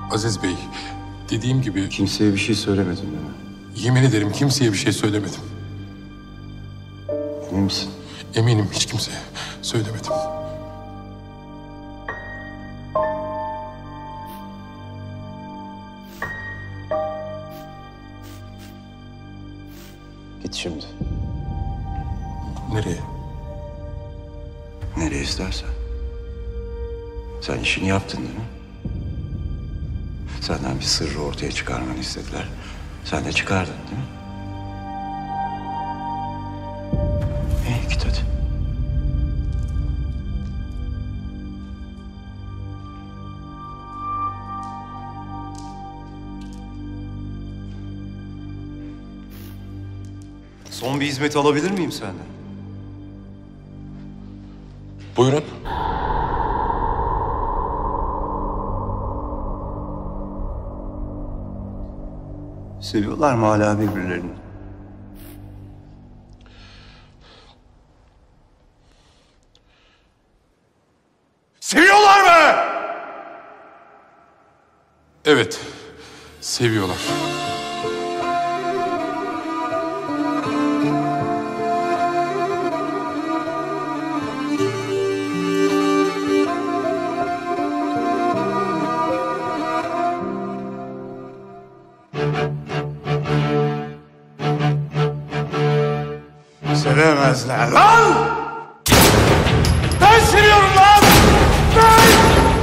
Aziz Bey, dediğim gibi... Kimseye bir şey söylemedin değil mi? Yemin ederim kimseye bir şey söylemedim. Emin misin? Eminim, hiç kimseye söylemedim. Git şimdi. Nereye? Nereye istersen. Sen işini yaptın değil mi? Senden bir sırrı ortaya çıkarmanı istediler. Sen de çıkardın değil mi? İyi, git hadi. Son bir hizmet alabilir miyim senden? Buyurun. Seviyorlar mı hala birbirlerini? Seviyorlar mı? Evet, seviyorlar. Sevemezler lan! Ben seviyorum lan! Ben!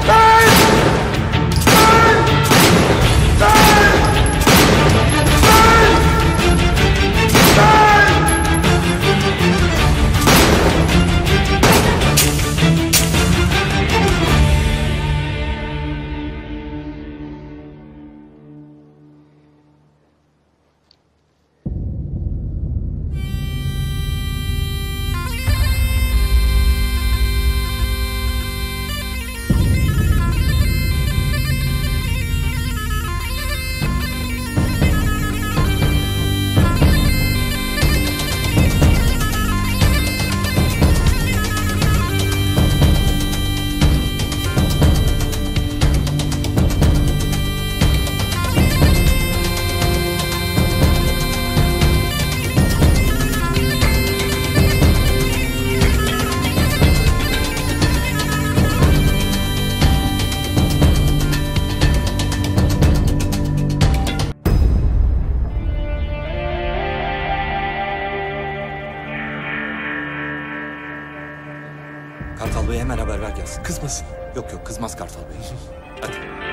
Kartal Bey'e hemen haber ver gelsin. Kızmasın. Yok kızmaz Kartal Bey. Hadi.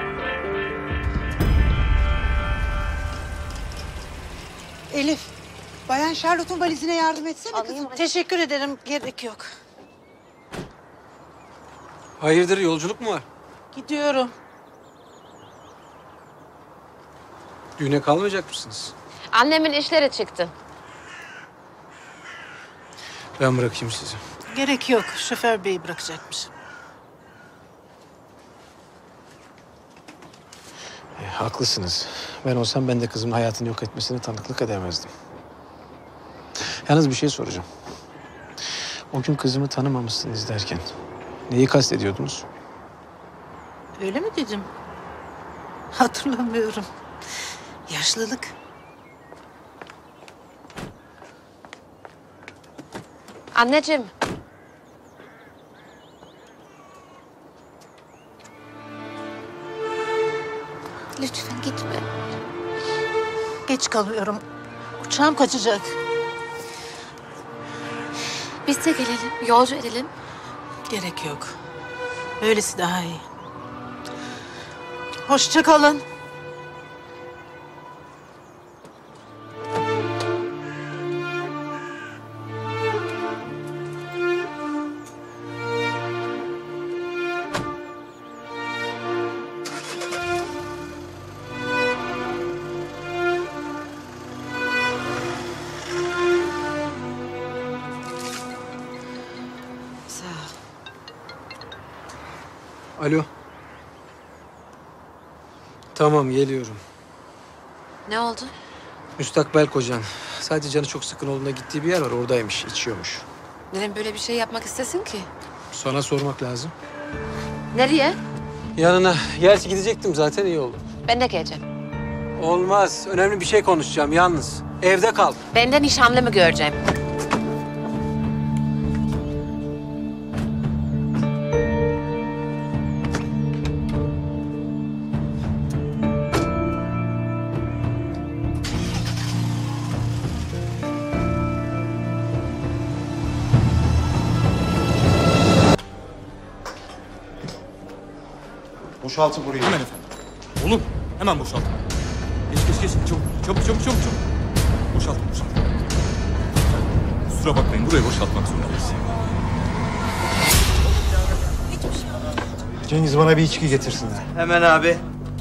Elif, Bayan Charlotte'un valizine yardım etsene kızım. Teşekkür ederim. Gerek yok. Hayırdır, yolculuk mu var? Gidiyorum. Düğüne kalmayacak mısınız? Annemin işleri çıktı. Ben bırakayım sizi. Gerek yok. Şoför beyi bırakacakmış. Haklısınız. Ben olsam ben de kızımın hayatını yok etmesine tanıklık edemezdim. Yalnız bir şey soracağım. O gün kızımı tanımamışsınız derken neyi kastediyordunuz? Öyle mi dedim? Hatırlamıyorum. Yaşlılık. Anneciğim. Lütfen gitme. Geç kalıyorum. Uçağım kaçacak. Biz de gelelim, yolcu edelim. Gerek yok. Böylesi daha iyi. Hoşça kalın. Sağ ol. Alo. Tamam, geliyorum. Ne oldu? Müstakbel kocan. Sadece canı çok sıkın olduğunda gittiği bir yer var, oradaymış, içiyormuş. Neden böyle bir şey yapmak istesin ki? Sana sormak lazım. Nereye? Yanına. Gerçi gidecektim zaten, iyi oldu. Ben de geleceğim. Olmaz. Önemli bir şey konuşacağım yalnız. Evde kal. Ben de nişanlımı göreceğim. Boşaltın burayı. Hemen efendim. Olur. Hemen boşaltın. Geç. Çabuk. Boşaltın. Kusura bakmayın. Burayı boşaltmak zorundayız. Cengiz bana bir içki getirsinler. Hemen abi.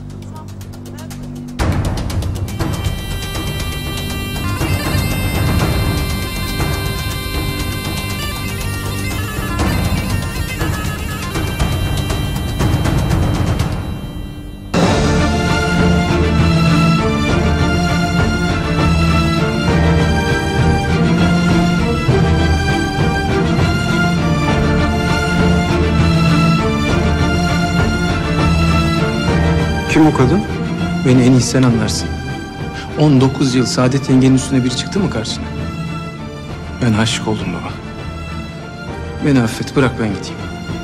Kim o kadın? Beni en iyi sen anlarsın. 19 yıl Saadet yengenin üstüne biri çıktı mı karşına? Ben aşık oldum baba. Beni affet, bırak ben gideyim.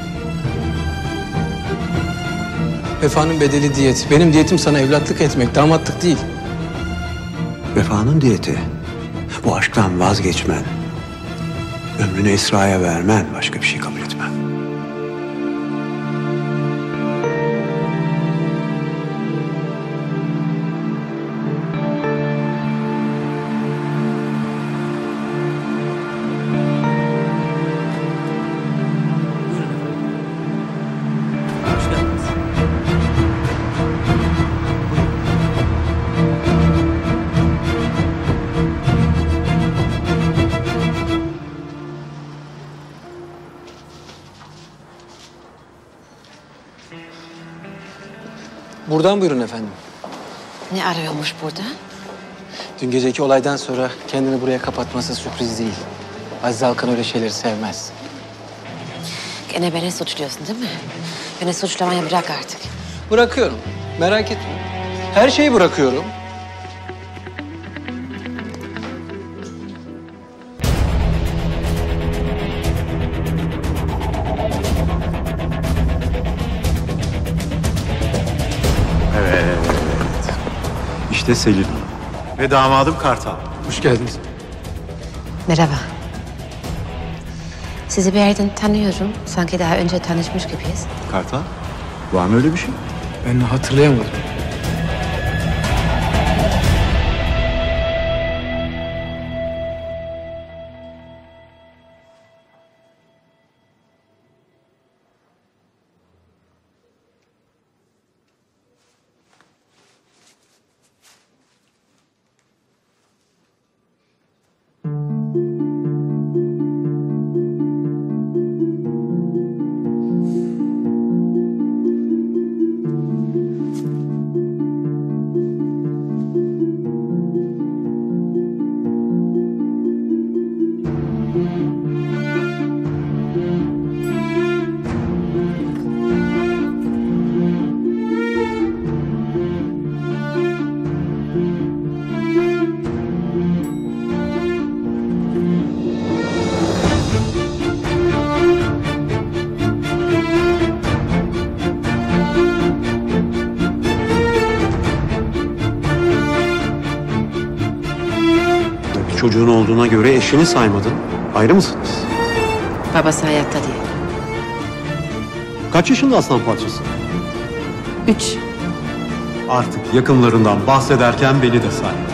Vefanın bedeli diyet. Benim diyetim sana evlatlık etmek, damatlık değil. Vefanın diyeti. Bu aşktan vazgeçmen. Ömrünü Esra'ya vermen, başka bir şey kabul etmem. Buradan buyurun efendim. Ne arıyormuş burada? Dün geceki olaydan sonra kendini buraya kapatması sürpriz değil. Aziz Alkan öyle şeyleri sevmez. Gene beni suçluyorsun değil mi? Beni suçlamayı bırak artık. Bırakıyorum. Merak etme. Her şeyi bırakıyorum. İşte Selin. Ve damadım Kartal. Hoş geldiniz. Merhaba. Sizi bir yerden tanıyorum. Sanki daha önce tanışmış gibiyiz. Kartal? Var mı öyle bir şey? Ben hatırlayamadım. Çocuğun olduğuna göre eşini saymadın. Ayrı mısınız? Babası hayatta değil. Kaç yaşında aslan parçası? 3. Artık yakınlarından bahsederken beni de say.